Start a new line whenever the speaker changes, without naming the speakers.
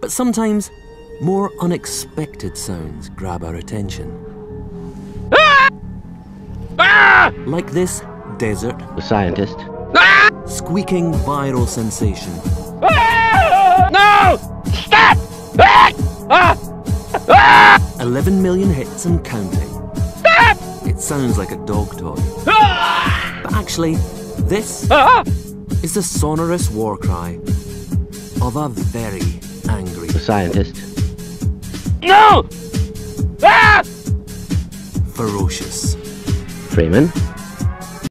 But sometimes more unexpected sounds grab our attention. Like this desert
The scientist.
squeaking viral sensation.
No! Stop!
11 million hits and counting.
Stop!
It sounds like a dog toy. But actually, this is the sonorous war cry of a very angry
The scientist.
No!
ferocious
Freeman.